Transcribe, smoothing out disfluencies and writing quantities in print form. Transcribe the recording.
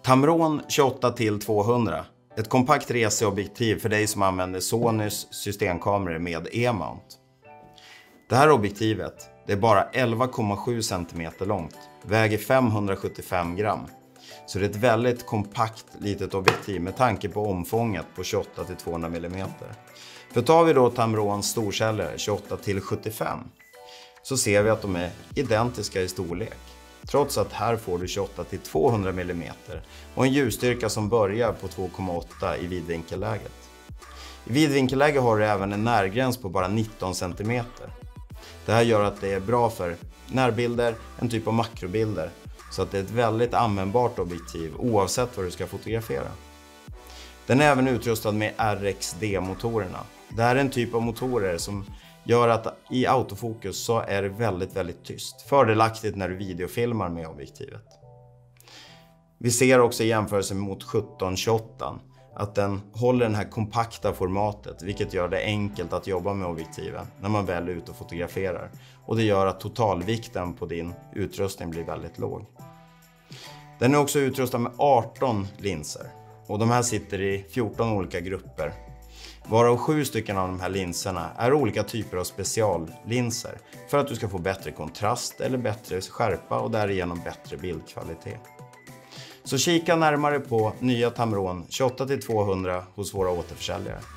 Tamron 28-200. Ett kompakt reseobjektiv för dig som använder Sonys systemkameror med E-mount. Det här objektivet det är bara 11,7 cm långt, väger 575 gram. Så det är ett väldigt kompakt litet objektiv med tanke på omfånget på 28-200 mm. För tar vi då Tamrons storkällare 28-75 så ser vi att de är identiska i storlek. Trots att här får du 28-200 mm och en ljusstyrka som börjar på 2,8 i vidvinkelläget. I vidvinkelläge har du även en närgräns på bara 19 cm. Det här gör att det är bra för närbilder, en typ av makrobilder. Så att det är ett väldigt användbart objektiv oavsett vad du ska fotografera. Den är även utrustad med RXD-motorerna. Det här är en typ av motorer som gör att i autofokus så är det väldigt tyst. Fördelaktigt när du videofilmar med objektivet. Vi ser också i jämförelse mot 17-28 att den håller det här kompakta formatet, vilket gör det enkelt att jobba med objektiven när man väl är ute och fotograferar. Och det gör att totalvikten på din utrustning blir väldigt låg. Den är också utrustad med 18 linser och de här sitter i 14 olika grupper. Varav 7 stycken av de här linserna är olika typer av speciallinser för att du ska få bättre kontrast eller bättre skärpa och därigenom bättre bildkvalitet. Så kika närmare på nya Tamron 28-200 hos våra återförsäljare.